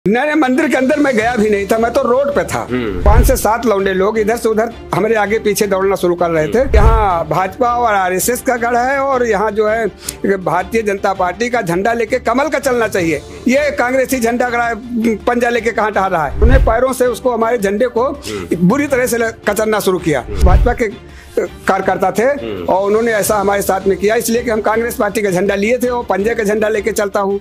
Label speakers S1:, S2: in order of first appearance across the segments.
S1: नहीं, मंदिर के अंदर मैं गया भी नहीं था, मैं तो रोड पे था। 5 से 7 लौंडे लोग इधर से उधर हमारे आगे पीछे दौड़ना शुरू कर रहे थे। यहाँ भाजपा और आरएसएस का गढ़ है और यहाँ जो है भारतीय जनता पार्टी का झंडा लेके कमल का चलना चाहिए। ये कांग्रेसी झंडा पंजा लेके कहाँ टहल रहा है। उन्हें पैरों से उसको हमारे झंडे को बुरी तरह से कचरना शुरू किया। भाजपा के कार्यकर्ता थे और उन्होंने ऐसा हमारे साथ में किया, इसलिए कि हम कांग्रेस पार्टी का झंडा लिए थे और पंजे का झंडा लेके चलता हूँ।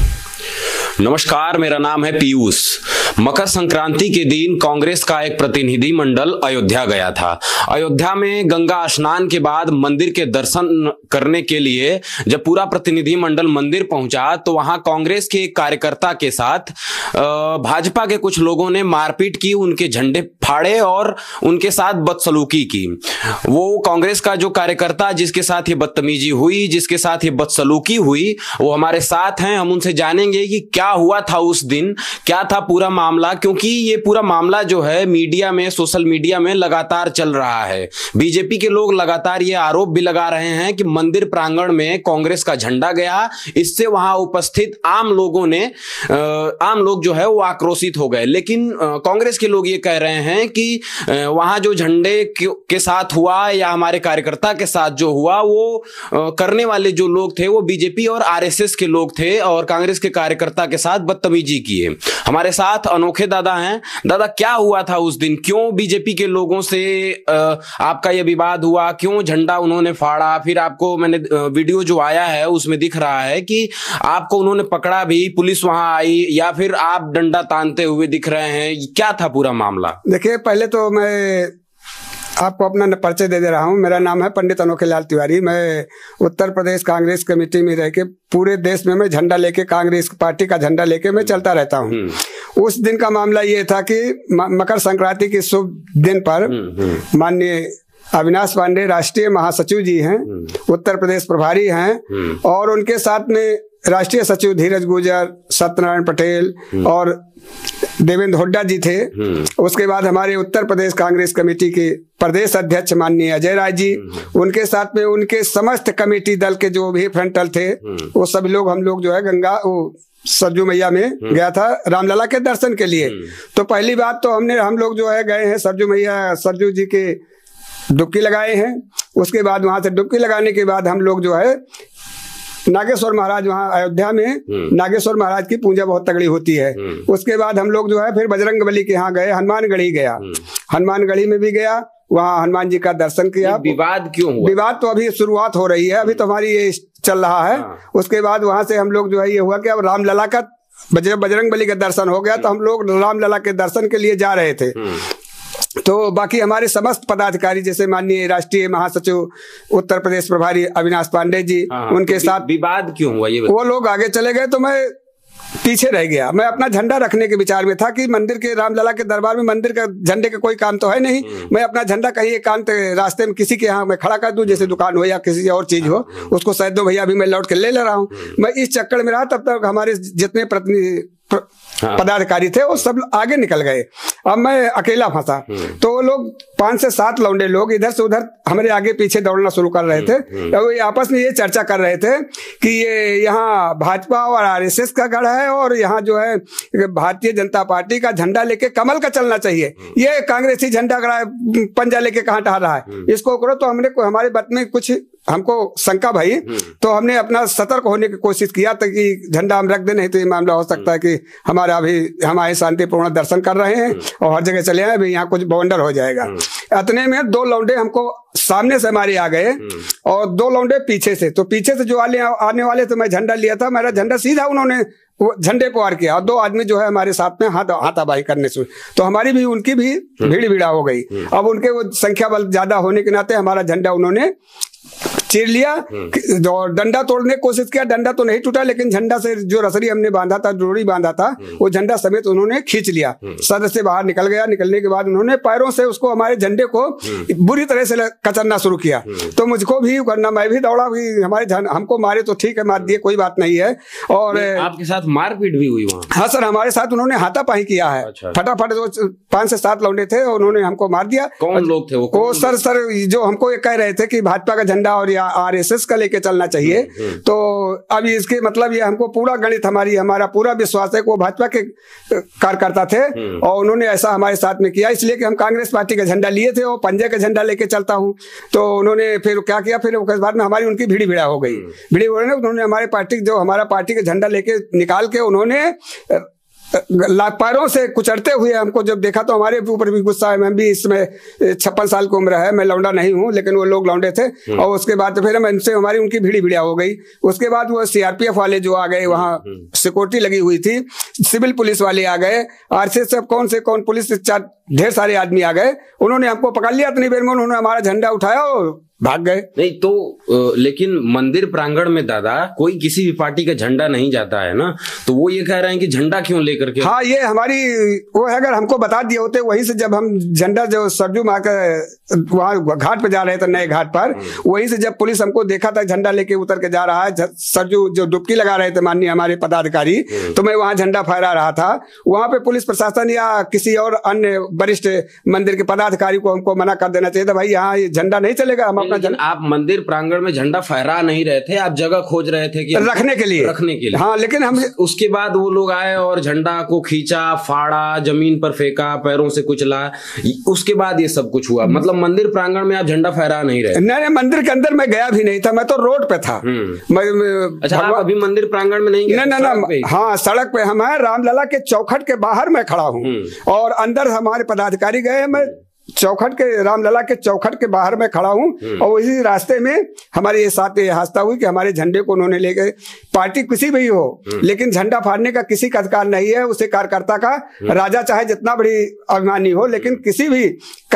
S2: नमस्कार, मेरा नाम है पीयूष। मकर संक्रांति के दिन कांग्रेस का एक प्रतिनिधि मंडल अयोध्या गया था। अयोध्या में गंगा स्नान के बाद मंदिर के दर्शन करने के लिए जब पूरा प्रतिनिधि मंडल मंदिर पहुंचा तो वहां कांग्रेस के एक कार्यकर्ता के साथ भाजपा के कुछ लोगों ने मारपीट की, उनके झंडे फाड़े और उनके साथ बदसलूकी की। वो कांग्रेस का जो कार्यकर्ता जिसके साथ ये बदतमीजी हुई, जिसके साथ ये बदसलूकी हुई, वो हमारे साथ हैं। हम उनसे जानेंगे कि क्या हुआ था उस दिन, क्या था पूरा मामला, क्योंकि ये पूरा मामला जो है मीडिया में, सोशल मीडिया में लगातार चल रहा है। बीजेपी के लोग लगातार ये आरोप भी लगा रहे हैं कि मंदिर प्रांगण में कांग्रेस का झंडा गया, इससे वहां उपस्थित आम लोग जो है वो आक्रोशित हो गए। लेकिन कांग्रेस के लोग ये कह रहे हैं कि वहां जो झंडे के साथ हुआ या हमारे कार्यकर्ता के साथ जो हुआ, वो करने वाले जो लोग थे वो बीजेपी और आरएसएस के लोग थे और कांग्रेस के कार्यकर्ता के साथ बदतमीजी किए। हमारे साथ अनोखे दादा हैं। दादा, क्या हुआ था उस दिन? क्यों बीजेपी के लोगों से आपका यह विवाद हुआ? क्यों झंडा उन्होंने फाड़ा? फिर आपको मैंने वीडियो जो आया है उसमें दिख रहा है कि आपको उन्होंने पकड़ा भी, पुलिस वहां आई, या फिर आप डंडा तानते हुए दिख रहे हैं? क्या था पूरा मामला?
S1: देखिए, पहले तो मैं आपको अपना परिचय दे रहा हूँ। मेरा नाम है पंडित अनोखे लाल तिवारी। मैं उत्तर प्रदेश कांग्रेस कमेटी में रह के पूरे देश में मैं झंडा लेके, कांग्रेस पार्टी का झंडा लेके मैं चलता रहता हूँ। उस दिन का मामला ये था कि मकर संक्रांति के शुभ दिन पर माननीय अविनाश पांडे राष्ट्रीय महासचिव जी हैं, उत्तर प्रदेश प्रभारी हैं, और उनके साथ में राष्ट्रीय सचिव धीरज गुर्जर, सत्यनारायण पटेल और देवेंद्र हुड्डा जी थे। उसके बाद हमारे उत्तर प्रदेश कांग्रेस कमेटी के प्रदेश अध्यक्ष माननीय अजय राय जी, उनके साथ में उनके समस्त कमेटी दल के जो भी फ्रंटल थे, वो सब लोग, हम लोग जो है गंगा सरजू मैया में गया था रामलला के दर्शन के लिए। तो पहली बात तो हम लोग जो है गए हैं सरजू मैया, सरजू जी के डुबकी लगाए हैं। उसके बाद वहां से डुबकी लगाने के बाद हम लोग जो है नागेश्वर महाराज, वहाँ अयोध्या में नागेश्वर महाराज की पूजा बहुत तगड़ी होती है। उसके बाद हम लोग जो है फिर बजरंगबली के यहाँ गए, हनुमानगढ़ी गया, हनुमानगढ़ी में भी गया, वहाँ हनुमान जी का दर्शन किया।
S2: विवाद क्यों हुआ? विवाद
S1: तो अभी शुरुआत हो रही है, अभी तो हमारी ये चल रहा है। उसके बाद वहां से हम लोग जो है ये हुआ कि अब रामलला का, बजरंगबली का दर्शन हो गया तो हम लोग रामलला के दर्शन के लिए जा रहे थे। तो बाकी हमारे समस्त पदाधिकारी, जैसे माननीय राष्ट्रीय महासचिव उत्तर प्रदेश प्रभारी अविनाश पांडे जी, उनके साथ
S2: विवाद क्यों हुआ ये?
S1: वो लोग आगे चले गए तो मैं पीछे रह गया। मैं अपना झंडा रखने के विचार में था कि मंदिर के, रामलला के दरबार में मंदिर का झंडे का कोई काम तो है नहीं। मैं अपना झंडा कहीं एकांत रास्ते में किसी के यहाँ मैं खड़ा कर दूं, जैसे दुकान हो या किसी और चीज हो, उसको शायद दो भैया, अभी मैं लौट के ले रहा हूँ। मैं इस चक्कर में रहा, तब तक हमारे जितने पदाधिकारी थे वो सब आगे निकल गए। अब मैं अकेला फंसा। तो वो लोग 5 से 7 लौंडे लोग इधर से उधर हमारे आगे पीछे दौड़ना शुरू कर रहे थे। वो आपस में ये चर्चा कर रहे थे कि ये यहाँ भाजपा और आरएसएस का गढ़ है और यहाँ जो है भारतीय जनता पार्टी का झंडा लेके कमल का चलना चाहिए। ये कांग्रेसी झंडा पंजा लेके कहाँ टहल रहा है, इसको करो। तो हमने हमारे बात में कुछ हमको शंका भाई, तो हमने अपना सतर्क होने की कोशिश किया ताकि झंडा हम रख दे, नहीं तो ये मामला हो सकता है कि हम आए शांतिपूर्ण दर्शन कर रहे हैं और हर जगह चले आए, अभी यहाँ कुछ बवंडर हो जाएगा। इतने में 2 लौंडे हमको सामने से हमारे आ गए और 2 लौंडे पीछे से। तो पीछे से जो आने वाले तो मैं झंडा लिया था, मेरा झंडा सीधा उन्होंने वो झंडे को वार किया और 2 आदमी जो है हमारे साथ में हाथापाई करने से, तो हमारी भी उनकी भी भीड़ हो गई। अब उनके वो संख्या बल ज्यादा होने के नाते हमारा झंडा उन्होंने चीर लिया और डंडा तोड़ने की कोशिश किया। डंडा तो नहीं टूटा, लेकिन झंडा से जो रसरी हमने बांधा था, डोरी बांधा था, वो झंडा समेत उन्होंने खींच लिया। सदर से बाहर निकल गया। निकलने के बाद उन्होंने पैरों से उसको, हमारे झंडे को बुरी तरह से कचरना शुरू किया। तो मुझको भी करना, मैं भी दौड़ा भी, हमको मारे तो ठीक है, मार दिए, कोई बात नहीं है। और
S2: आपके साथ मारपीट भी हुई वहाँ?
S1: हाँ सर, हमारे साथ उन्होंने हाथापाई किया है।
S2: अच्छा।
S1: फटाफट 5 से 7 लौंडे थे, उन्होंने हमको मार दिया।
S2: कौन लोग थे वो?
S1: सर जो हमको ये कह रहे थे कि भाजपा का झंडा और या आरएसएस का लेके चलना चाहिए। तो अब इसके मतलब ये हमको पूरा गणित हमारा पूरा विश्वास है कि वो भाजपा के कार्यकर्ता थे और उन्होंने ऐसा हमारे साथ में किया, इसलिए कि हम कांग्रेस पार्टी का झंडा लिए थे और पंजे का झंडा लेके चलता हूँ। तो उन्होंने फिर क्या किया, फिर उसके बाद में हमारी उनकी भिड़ा हो गई। उन्होंने हमारे हमारा पार्टी का झंडा लेके निकाल के उन्होंने पैरों से कुचलते हुए हमको जब देखा तो हमारे ऊपर भी गुस्सा है। मैं भी इसमें 56 साल की उम्र है, मैं लौंडा नहीं हूँ, लेकिन वो लोग लौंडे थे। और उसके बाद फिर इनसे हमारी उनकी भिड़ा हो गई। उसके बाद वो सीआरपीएफ वाले जो आ गए, वहाँ सिक्योरिटी लगी हुई थी, सिविल पुलिस वाले आ गए, आरसीएफ कौन पुलिस ढेर सारे आदमी आ गए। उन्होंने हमको पकड़ लिया, इतनी देर में उन्होंने हमारा झंडा उठाया और भाग गए।
S2: नहीं तो लेकिन मंदिर प्रांगण में दादा कोई किसी भी पार्टी का झंडा नहीं जाता है ना, तो वो ये कह रहे हैं कि झंडा क्यों लेकर के?
S1: हाँ, ये हमारी वो है, अगर हमको बता दिए होते वहीं से, जब हम झंडा जो सरजू माँ के वहाँ घाट पे जा रहे थे, नए घाट पर, वहीं से जब पुलिस हमको देखा था झंडा लेके उतर के जा रहा है, सरजू जो डुबकी लगा रहे थे माननीय हमारे पदाधिकारी, तो मैं वहाँ झंडा फहरा रहा था। वहाँ पे पुलिस प्रशासन या किसी और अन्य वरिष्ठ मंदिर के पदाधिकारी को हमको मना कर देना चाहिए था, भाई यहाँ ये झंडा नहीं चलेगा। हम
S2: लेकिन आप मंदिर प्रांगण में झंडा फहरा नहीं रहे थे, आप जगह खोज रहे थे कि
S1: रखने के लिए। हाँ, लेकिन हम
S2: उसके बाद वो लोग आए और झंडा को खींचा, फाड़ा, जमीन पर फेंका, पैरों से कुचला, उसके बाद ये सब कुछ हुआ। मतलब मंदिर प्रांगण में आप झंडा फहरा नहीं रहे?
S1: नहीं, मंदिर के अंदर मैं गया भी नहीं था, मैं तो रोड पे था।
S2: अच्छा, आप अभी मंदिर प्रांगण में नहीं गए?
S1: नहीं, हाँ, सड़क पे हम है, रामलला के चौखट के बाहर मैं खड़ा हूँ और अंदर हमारे पदाधिकारी गए। मैं रामलला के चौखट के बाहर में खड़ा हूँ और इसी रास्ते में हमारे ये साथ ये हादसा हुई कि हमारे झंडे को उन्होंने लेके, पार्टी किसी भी हो, लेकिन झंडा फाड़ने का किसी का अधिकार नहीं है। उसे कार्यकर्ता का, राजा चाहे जितना बड़ी अभिमानी हो, लेकिन किसी भी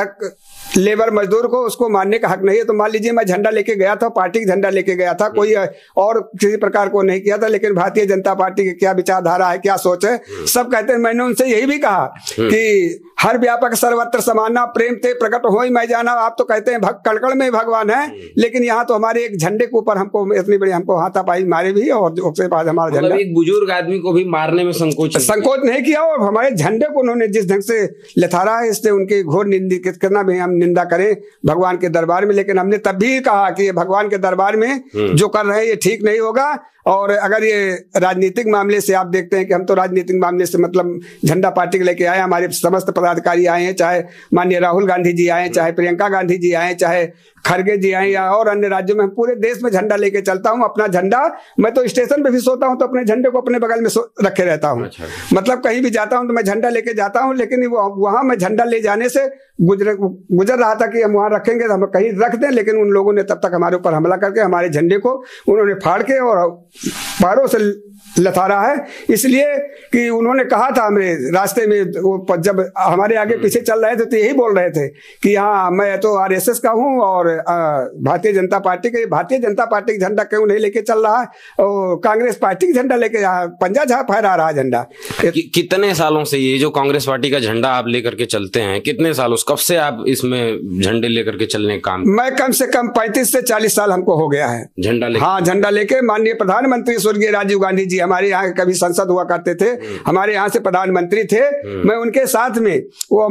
S1: लेबर मजदूर को उसको मारने का हक नहीं है। तो मान लीजिए मैं झंडा लेके गया था, पार्टी का झंडा लेके गया था, कोई और किसी प्रकार को नहीं किया था, लेकिन भारतीय जनता पार्टी की क्या विचारधारा है, क्या सोच है, सब कहते हैं। मैंने उनसे यही भी कहा कि हर व्यापक सर्वत्र समाना, प्रेम ते प्रकट हो ही मैं जाना। आप तो कहते हैं कड़कड़ में भगवान है, लेकिन यहाँ तो हमारे एक झंडे के ऊपर हमको इतनी बड़ी हमको हाथापाई मारे भी, और उसके बाद हमारा झंडा,
S2: एक बुजुर्ग आदमी को भी मारने में संकोच
S1: नहीं किया, और हमारे झंडे को उन्होंने जिस ढंग से लथारा है, इससे उनकी घोर कितना भी हम निंदा करें भगवान के दरबार में। लेकिन हमने तब भी कहा कि भगवान के दरबार में जो कर रहे हैं ये ठीक नहीं होगा। और अगर ये राजनीतिक मामले से आप देखते हैं कि हम तो राजनीतिक मामले से मतलब झंडा पार्टी के लेके आए, हमारे समस्त पदाधिकारी आए हैं, चाहे माननीय राहुल गांधी जी आए, चाहे प्रियंका गांधी जी आए, चाहे खड़गे जी आए, या और अन्य राज्यों में, पूरे देश में झंडा लेके चलता हूँ। अपना झंडा, मैं तो स्टेशन पे भी सोता हूँ तो अपने झंडे को अपने बगल में रखे रहता हूँ। मतलब कहीं भी जाता हूँ तो मैं झंडा लेके जाता हूँ, लेकिन वहां मैं झंडा ले जाने से गुजर रहा था कि हम वहां रखेंगे, हम कहीं रख दें, लेकिन उन लोगों ने तब तक हमारे ऊपर हमला करके हमारे झंडे को उन्होंने फाड़ के और पैरों से लथारा है। इसलिए कि उन्होंने कहा था हमें रास्ते में, वो जब हमारे आगे पीछे चल रहे थे तो यही बोल रहे थे कि हाँ, मैं तो आरएसएस का हूँ और भारतीय जनता पार्टी का झंडा क्यों नहीं लेके चल रहा है, और कांग्रेस पार्टी का झंडा लेके पंजा जहाँ फहरा रहा झंडा।
S2: कितने सालों से ये जो कांग्रेस पार्टी का झंडा आप लेकर के चलते हैं, कितने सालों, कब से आप इसमें झंडे लेकर के चलने का काम?
S1: मैं कम से कम 35 से 40 साल हमको हो गया है
S2: झंडा लेके।
S1: हाँ, झंडा लेके। माननीय प्रधानमंत्री स्वर्गीय राजीव गांधी जी हमारे यहाँ कभी संसद हुआ करते थे, हमारे यहाँ से प्रधानमंत्री थे, मैं उनके साथ में वो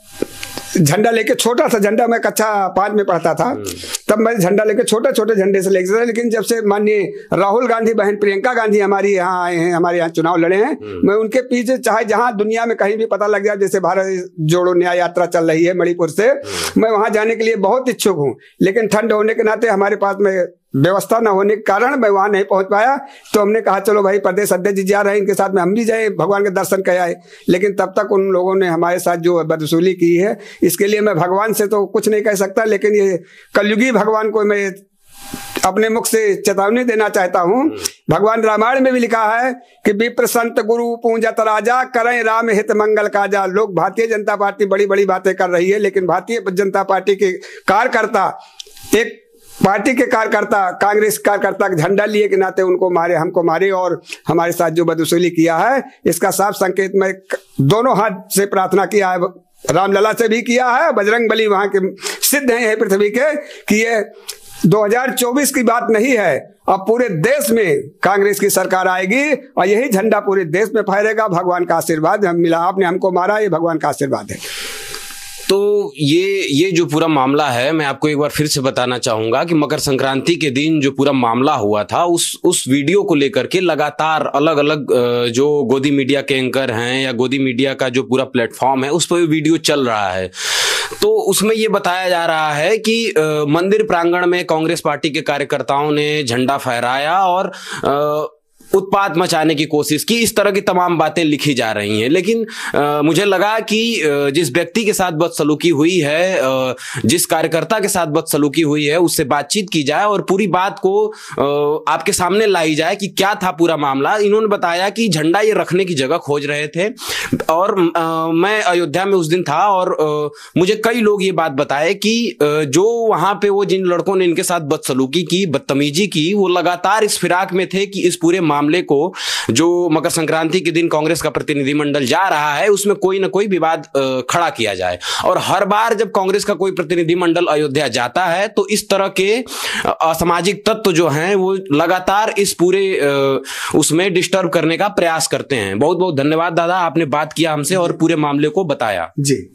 S1: झंडा लेके, छोटा सा झंडा, मैं कक्षा 5 में पढ़ता था तब मैं झंडा लेके छोटे छोटे झंडे से लेके चला। लेकिन जब से माननीय राहुल गांधी, बहन प्रियंका गांधी हमारी यहाँ आए हैं, हमारे यहाँ चुनाव लड़े हैं, मैं उनके पीछे, चाहे जहाँ दुनिया में कहीं भी पता लग जाए, जैसे भारत जोड़ो न्याय यात्रा चल रही है मणिपुर से, मैं वहां जाने के लिए बहुत इच्छुक हूँ, लेकिन ठंड होने के नाते हमारे पास में व्यवस्था न होने के कारण मैं वहां नहीं पहुंच पाया। तो हमने कहा चलो भाई प्रदेश अध्यक्ष जी जा रहे हैं, इनके साथ में हम भी जाए, भगवान के दर्शन कर आए। लेकिन तब तक उन लोगों ने हमारे साथ जो बदसलूकी की है, इसके लिए मैं भगवान से तो कुछ नहीं कह सकता, लेकिन ये कलयुगी भगवान को मैं अपने मुख से चेतावनी देना चाहता हूँ। भगवान रामायण में भी लिखा है कि विप्र संत गुरु पूंजत राजा, करें राम हित मंगल काजा। लोग भारतीय जनता पार्टी बड़ी बड़ी बातें कर रही है, लेकिन भारतीय जनता पार्टी के कार्यकर्ता, एक पार्टी के कार्यकर्ता, कांग्रेस कार्यकर्ता झंडा लिए के नाते उनको मारे, हमको मारे, और हमारे साथ जो बदसलूकी किया है, इसका साफ संकेत मैं दोनों हाथ से प्रार्थना किया है, रामलला से भी किया है, बजरंग बली वहां के सिद्ध हैं पृथ्वी के, कि ये 2024 की बात नहीं है, अब पूरे देश में कांग्रेस की सरकार आएगी और यही झंडा पूरे देश में फहरेगा। भगवान का आशीर्वाद मिला, आपने हमको मारा, ये भगवान का आशीर्वाद है।
S2: तो ये जो पूरा मामला है, मैं आपको एक बार फिर से बताना चाहूंगा कि मकर संक्रांति के दिन जो पूरा मामला हुआ था, उस वीडियो को लेकर के लगातार अलग अलग जो गोदी मीडिया के एंकर हैं या गोदी मीडिया का जो पूरा प्लेटफॉर्म है, उस पर वीडियो चल रहा है। तो उसमें ये बताया जा रहा है कि मंदिर प्रांगण में कांग्रेस पार्टी के कार्यकर्ताओं ने झंडा फहराया और उत्पात मचाने की कोशिश की, इस तरह की तमाम बातें लिखी जा रही हैं। लेकिन मुझे लगा कि जिस व्यक्ति के साथ बदसलूकी हुई है, जिस कार्यकर्ता के साथ बदसलूकी हुई है, उससे बातचीत की जाए और पूरी बात को आपके सामने लाई जाए कि क्या था पूरा मामला। इन्होंने बताया कि झंडा ये रखने की जगह खोज रहे थे और मैं अयोध्या में उस दिन था और मुझे कई लोग ये बात बताए कि जो वहां पे वो जिन लड़कों ने इनके साथ बदसलूकी की, बदतमीजी की, वो लगातार इस फिराक में थे कि इस पूरे मामले को, जो मकर संक्रांति के दिन कांग्रेस का प्रतिनिधिमंडल जा रहा है, उसमें कोई ना कोई विवाद खड़ा किया जाए। और हर बार जब कांग्रेस का कोई प्रतिनिधिमंडल अयोध्या जाता है तो इस तरह के असामाजिक तत्व जो हैं वो लगातार इस पूरे उसमें डिस्टर्ब करने का प्रयास करते हैं। बहुत बहुत धन्यवाद दादा, आपने बात किया हमसे और पूरे मामले को बताया।
S1: जी।